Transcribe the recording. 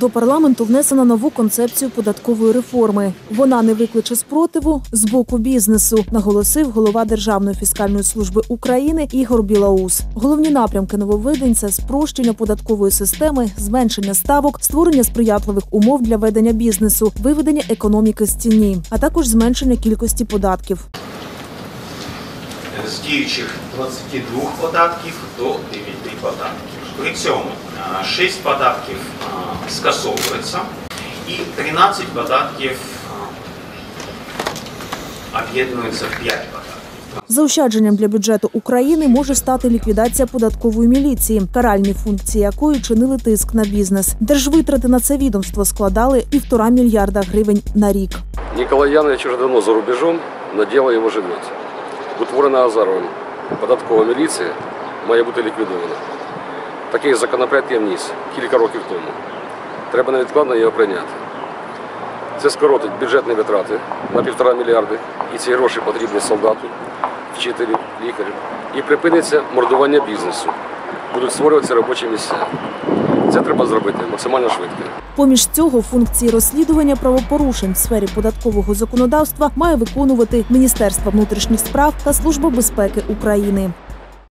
До парламенту внесено нову концепцію податкової реформи. Вона не викличе спротиву з боку бізнесу, наголосив голова Державної фіскальної служби України Ігор Білоус. Головні напрямки нововведень – це спрощення податкової системи, зменшення ставок, створення сприятливих умов для ведення бізнесу, виведення економіки з тіні, а також зменшення кількості податків. З діючих 22 податків до 9 податків. При цьому 6 податків скасовуються і 13 податків об'єднуються в 5 податків. Заощадженням для бюджету України може стати ліквідація податкової міліції, каральні функції якої чинили тиск на бізнес. Держвитрати на це відомство складали 1,5 мільярда гривень на рік. Николай Янович уже давно за рубежом, но дело його живе. Утворена Азаровим податкова міліція має бути ліквідована. Такий законопроект я вніс кілька років тому. Треба невідкладно його прийняти. Це скоротить бюджетні витрати на 1,5 мільярди, і ці гроші потрібні солдату, вчителю, лікарю. І припиниться мордування бізнесу. Будуть створюватися робочі місця. Це треба зробити максимально швидко. Поміж цього функції розслідування правопорушень в сфері податкового законодавства має виконувати Міністерство внутрішніх справ та Служба безпеки України.